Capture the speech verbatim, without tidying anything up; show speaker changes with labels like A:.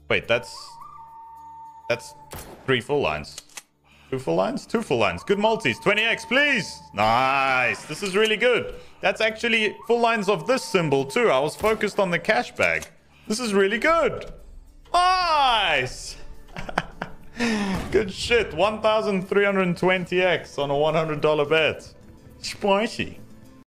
A: Wait, that's... That's three full lines. Two full lines? Two full lines. Good multis. twenty X, please. Nice. This is really good. That's actually full lines of this symbol too. I was focused on the cash bag. This is really good. Nice. Good shit. one thousand three hundred twenty X on a one hundred dollar bet. Spicy.